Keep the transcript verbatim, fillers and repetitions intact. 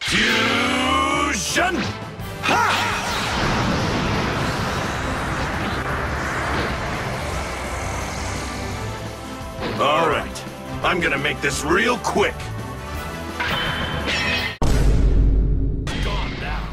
Fusion! Ha! All right, I'm gonna make this real quick. Gone now.